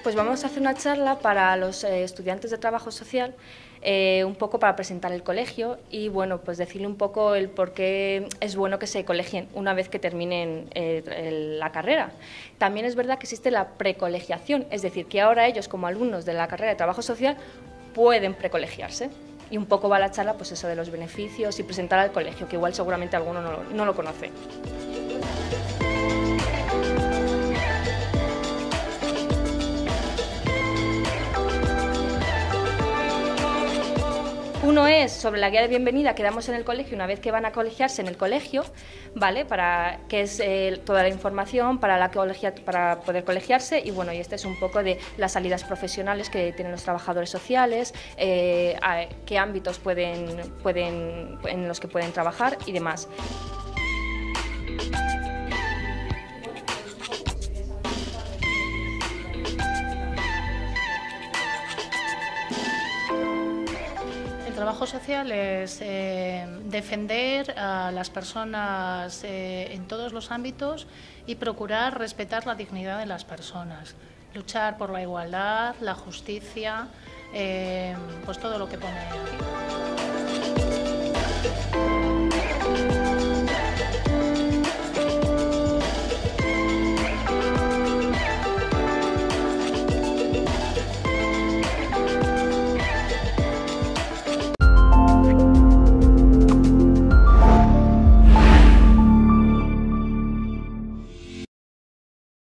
Pues vamos a hacer una charla para los estudiantes de trabajo social, un poco para presentar el colegio y bueno, pues decirle un poco el por qué es bueno que se colegien una vez que terminen la carrera. También es verdad que existe la precolegiación, es decir, que ahora ellos como alumnos de la carrera de trabajo social pueden precolegiarse. Y un poco va la charla, pues eso de los beneficios y presentar al colegio, que igual seguramente alguno no lo conoce. Uno es sobre la guía de bienvenida que damos en el colegio una vez que van a colegiarse en el colegio, ¿vale? Que es toda la información para poder colegiarse y bueno, y este es un poco de las salidas profesionales que tienen los trabajadores sociales, qué ámbitos en los que pueden trabajar y demás. El trabajo social es defender a las personas en todos los ámbitos y procurar respetar la dignidad de las personas, luchar por la igualdad, la justicia, pues todo lo que pone aquí.